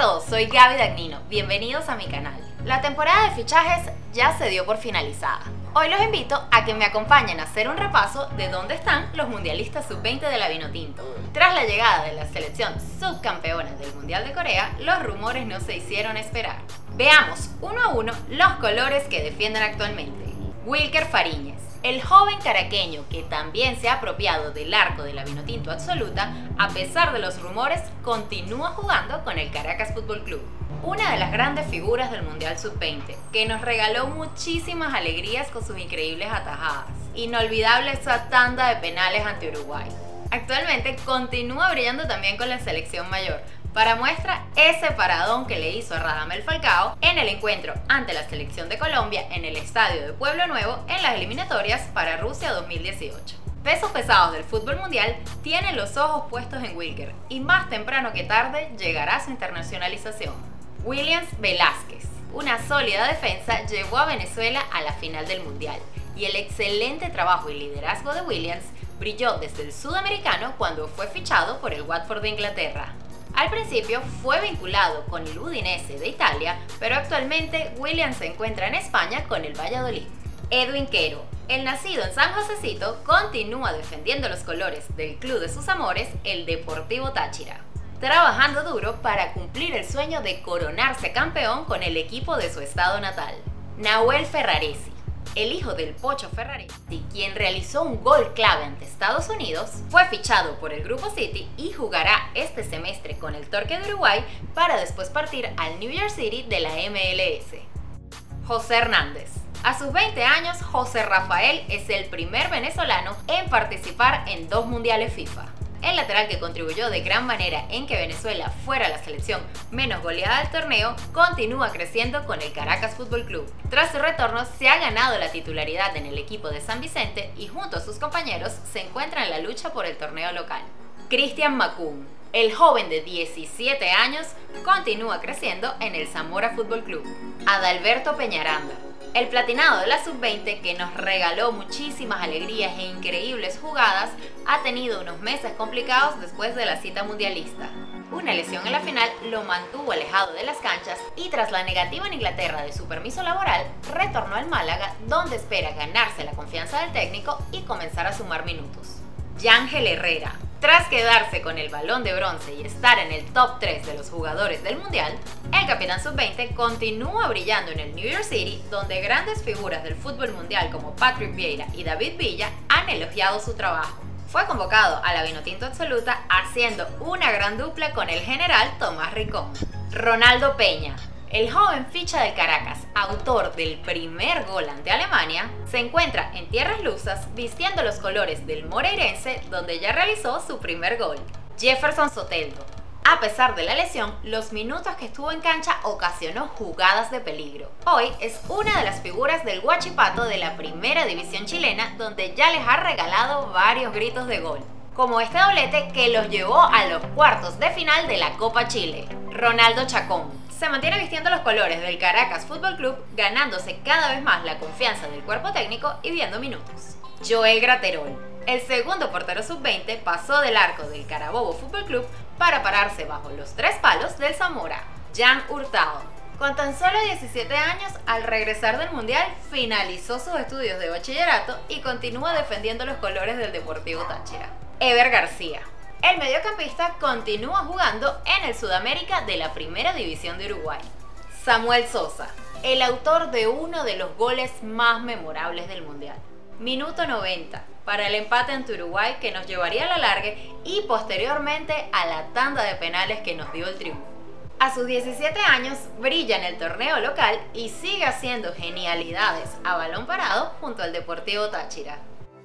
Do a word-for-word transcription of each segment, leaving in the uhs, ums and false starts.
todos, soy Gaby Dagnino, bienvenidos a mi canal. La temporada de fichajes ya se dio por finalizada. Hoy los invito a que me acompañen a hacer un repaso de dónde están los mundialistas sub veinte de la Vinotinto. Tras la llegada de la selección subcampeona del Mundial de Corea, los rumores no se hicieron esperar. Veamos uno a uno los colores que defienden actualmente. Wilker Fariñez. El joven caraqueño, que también se ha apropiado del arco de la Vinotinto absoluta, a pesar de los rumores, continúa jugando con el Caracas Fútbol Club. Una de las grandes figuras del Mundial sub veinte, que nos regaló muchísimas alegrías con sus increíbles atajadas. Inolvidable esa tanda de penales ante Uruguay. Actualmente continúa brillando también con la selección mayor. Para muestra, ese paradón que le hizo a Radamel Falcao en el encuentro ante la selección de Colombia en el estadio de Pueblo Nuevo en las eliminatorias para Rusia dos mil dieciocho. Pesos pesados del fútbol mundial tienen los ojos puestos en Wilker y más temprano que tarde llegará su internacionalización. Williams Velázquez. Una sólida defensa llevó a Venezuela a la final del mundial y el excelente trabajo y liderazgo de Williams brilló desde el sudamericano cuando fue fichado por el Watford de Inglaterra. Al principio fue vinculado con el Udinese de Italia, pero actualmente Williams se encuentra en España con el Valladolid. Edwin Quero. El nacido en San Josecito continúa defendiendo los colores del club de sus amores, el Deportivo Táchira, trabajando duro para cumplir el sueño de coronarse campeón con el equipo de su estado natal. Nahuel Ferraresi. El hijo del Pocho Ferraresi, quien realizó un gol clave ante Estados Unidos, fue fichado por el Grupo City y jugará este semestre con el Torque de Uruguay para después partir al New York City de la M L S. José Hernández. A sus veinte años, José Rafael es el primer venezolano en participar en dos mundiales FIFA. El lateral, que contribuyó de gran manera en que Venezuela fuera la selección menos goleada del torneo, continúa creciendo con el Caracas Fútbol Club. Tras su retorno, se ha ganado la titularidad en el equipo de San Vicente y junto a sus compañeros se encuentra en la lucha por el torneo local. Cristian Macún. El joven de diecisiete años continúa creciendo en el Zamora Fútbol Club. Adalberto Peñaranda. El platinado de la sub veinte, que nos regaló muchísimas alegrías e increíbles jugadas, ha tenido unos meses complicados después de la cita mundialista. Una lesión en la final lo mantuvo alejado de las canchas y tras la negativa en Inglaterra de su permiso laboral, retornó al Málaga, donde espera ganarse la confianza del técnico y comenzar a sumar minutos. Yángel Herrera. Tras quedarse con el balón de bronce y estar en el top tres de los jugadores del mundial, el capitán sub veinte continúa brillando en el New York City, donde grandes figuras del fútbol mundial como Patrick Vieira y David Villa han elogiado su trabajo. Fue convocado a la Vinotinto absoluta haciendo una gran dupla con el general Tomás Ricón. Ronaldo Peña. El joven ficha del Caracas, autor del primer gol ante Alemania, se encuentra en tierras lusas vistiendo los colores del Moreirense, donde ya realizó su primer gol. Jefferson Soteldo. A pesar de la lesión, los minutos que estuvo en cancha ocasionó jugadas de peligro. Hoy es una de las figuras del Huachipato de la primera división chilena, donde ya les ha regalado varios gritos de gol, como este doblete que los llevó a los cuartos de final de la Copa Chile. Ronaldo Chacón. Se mantiene vistiendo los colores del Caracas Fútbol Club, ganándose cada vez más la confianza del cuerpo técnico y viendo minutos. Joel Graterol. El segundo portero sub veinte pasó del arco del Carabobo Fútbol Club para pararse bajo los tres palos del Zamora. Jan Hurtado. Con tan solo diecisiete años, al regresar del Mundial, finalizó sus estudios de bachillerato y continúa defendiendo los colores del Deportivo Táchira. Ever García. El mediocampista continúa jugando en el Sudamérica de la Primera División de Uruguay. Samuel Sosa. El autor de uno de los goles más memorables del Mundial. Minuto noventa, para el empate ante Uruguay, que nos llevaría a la largue y posteriormente a la tanda de penales que nos dio el triunfo. A sus diecisiete años brilla en el torneo local y sigue haciendo genialidades a balón parado junto al Deportivo Táchira.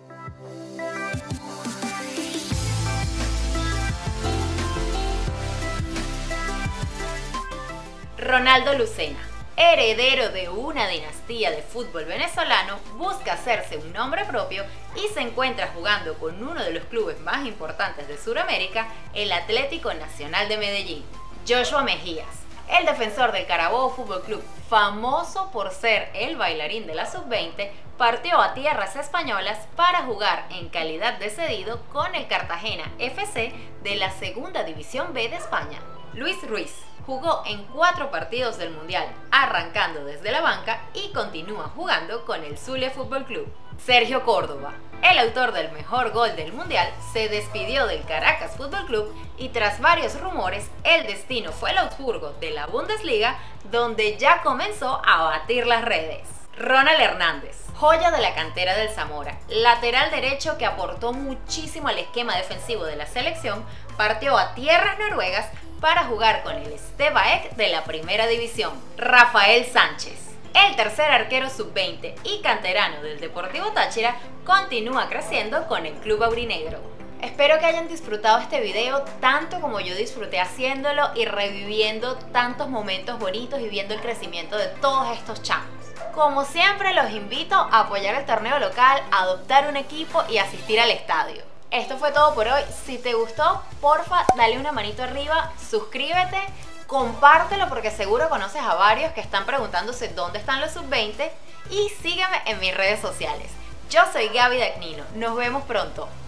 Ronaldo Lucena. Heredero de una dinastía de fútbol venezolano, busca hacerse un nombre propio y se encuentra jugando con uno de los clubes más importantes de Sudamérica, el Atlético Nacional de Medellín. Joshua Mejías. El defensor del Carabobo Fútbol Club, famoso por ser el bailarín de la sub veinte, partió a tierras españolas para jugar en calidad de cedido con el Cartagena F C de la Segunda División B de España. Luis Ruiz. jugó en cuatro partidos del Mundial, arrancando desde la banca y continúa jugando con el Zulia Fútbol Club. Sergio Córdoba, el autor del mejor gol del Mundial, se despidió del Caracas Fútbol Club y tras varios rumores, el destino fue el Augsburgo de la Bundesliga, donde ya comenzó a batir las redes. Ronald Hernández, joya de la cantera del Zamora, lateral derecho que aportó muchísimo al esquema defensivo de la selección, partió a tierras noruegas para jugar con el Stevaek de la primera división. Rafael Sánchez, el tercer arquero sub veinte y canterano del Deportivo Táchira, continúa creciendo con el club aurinegro. Espero que hayan disfrutado este video tanto como yo disfruté haciéndolo y reviviendo tantos momentos bonitos y viendo el crecimiento de todos estos chamos. Como siempre, los invito a apoyar el torneo local, a adoptar un equipo y asistir al estadio. Esto fue todo por hoy. Si te gustó, porfa, dale una manito arriba, suscríbete, compártelo porque seguro conoces a varios que están preguntándose dónde están los sub veinte y sígueme en mis redes sociales. Yo soy Gaby Dagnino. Nos vemos pronto.